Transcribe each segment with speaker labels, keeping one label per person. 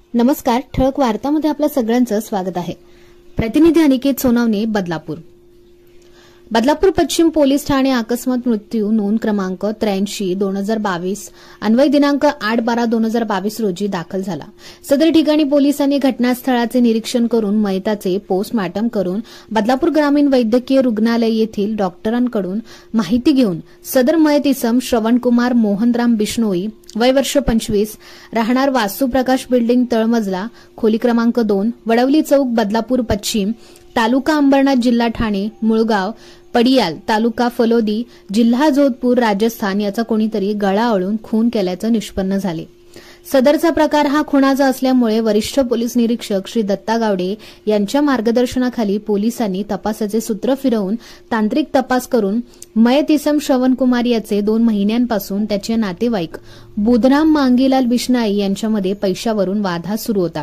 Speaker 1: नमस्कार. ठळक वार्तामध्ये आपल्या सगळ्यांचं स्वागत आहे. प्रतिनिधी अनिकेत सोनावणे, बदलापूर पश्चिम पोलीस ठाणे अकस्मात मृत्यू नोंद क्रमांक 83/2022 अन्वय दिनांक 8/12/2022 रोजी दाखल झाला. सदर ठिकाणी पोलिसांनी घटनास्थळाचे निरीक्षण करून मयताचे पोस्टमॉर्टम करून बदलापूर ग्रामीण वैद्यकीय रुग्णालय येथील डॉक्टरांकडून माहिती घेऊन सदर मयत इसम श्रवणकुमार मोहनराम बिश्नोई वय वर्ष 25 राहणार वासू प्रकाश बिल्डिंग तळमजला खोली क्रमांक 2 वडवली चौक बदलापूर पश्चिम तालुका अंबरनाथ जिल्हा ठाणे मुळगाव पडियाल तालुका फलोदी जिल्हा जोधपूर राजस्थान याचा कोणीतरी गळा आवळून खून केल्याचं निष्पन्न झाले. सदरचा प्रकार हा खुनाचा असल्यामुळे वरिष्ठ पोलीस निरीक्षक श्री दत्ता गावडे यांच्या मार्गदर्शनाखाली पोलिसांनी तपासाचे सूत्र फिरवून तांत्रिक तपास करून मयत इसम श्रवणकुमार याचे 2 महिन्यांपासून त्याचे नातेवाईक बुधराम मांगीलाल बिश्नाई यांच्यामध्ये पैशावरून वाद हा सुरू होता.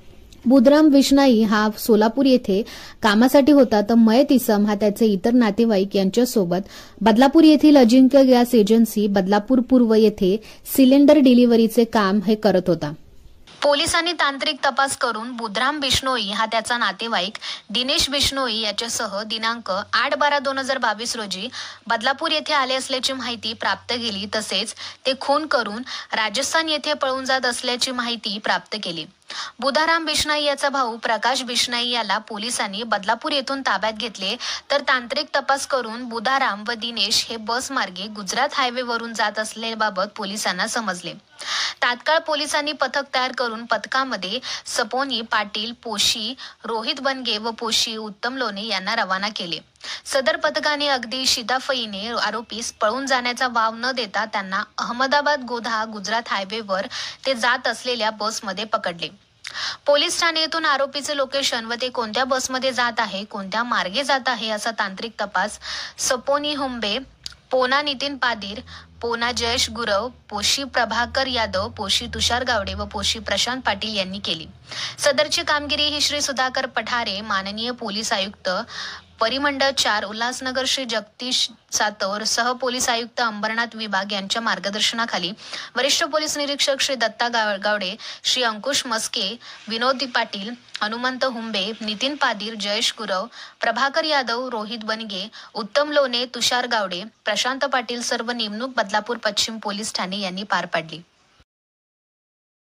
Speaker 1: बुधराम बिश्नाई हा सोलापूर येथे कामासाठी होता, तर मयत इसम हा त्याचे इतर नातेवाईक यांच्यासोबत बदलापूर येथील अजिंक्य गॅस एजन्सी बदलापूर पूर्व येथे सिलेंडर डिलिव्हरीचे काम हे करत होता. पोलिसांनी तांत्रिक तपास करून बुधराम बिश्नोई हा त्याचा नातेवाईक दिनेश बिश्नोई याच्यासह दिनांक 8/12/2022 रोजी बदलापूर येथे आले असल्याची माहिती प्राप्त केली. तसेच ते खून करून राजस्थान येथे पळून जात असल्याची माहिती प्राप्त केली. बुधाराम बिश्नाई याचा भाऊ प्रकाश बिश्नाई याला पोलिसांनी बदलापूर येथून ताब्यात घेतले, तर तांत्रिक तपास करून बुधाराम व दिनेश हे बस मार्गे गुजरात हायवेवरून जात असल्याबाबत पोलिसांना समजले. तात्काळ पोलिसांनी पथक तयार करून पथकामध्ये सपोनी पाटील, पोशी रोहित बनगे व पोशी उत्तम लोणे यांना रवाना केले. सदर पथकाने अगदी शिताफईने आरोपीस पळून जाण्याचा वाव न देता त्यांना अहमदाबाद गोधा गुजरात हायवेवर ते जात असलेल्या बसमध्ये पकडले. पोलीस ठाणे येथून आरोपीचे लोकेशन व ते कोणत्या बसमध्ये जात आहे, कोणत्या मार्गे जात आहे असा तांत्रिक तपास सपोनी हुंबे, पोना नितीन पादीर, पोना जयेश गुरव, पोशी प्रभाकर यादव, पोशी तुषार गावडे व पोशी प्रशांत पाटील यांनी केली. सदरची कामगिरी ही श्री सुधाकर पठारे माननीय पोलीस आयुक्त परिमंडळ 4 उल्हासनगर श्री जगदीश सातोर सह पोलीस आयुक्त अंबरनाथ विभाग यांच्या मार्गदर्शनाखाली वरिष्ठ पोलीस निरीक्षक श्री दत्ता गावडे, श्री अंकुश मस्के, विनोद पाटील, हनुमंत हुंबे, नितीन पादीर, जयेश गुरव, प्रभाकर यादव, रोहित बनगे, उत्तम लोणे, तुषार गावडे, प्रशांत पाटील सर्व नेमणूक बदलापूर पश्चिम पोलीस ठाणे यांनी पार पाडली.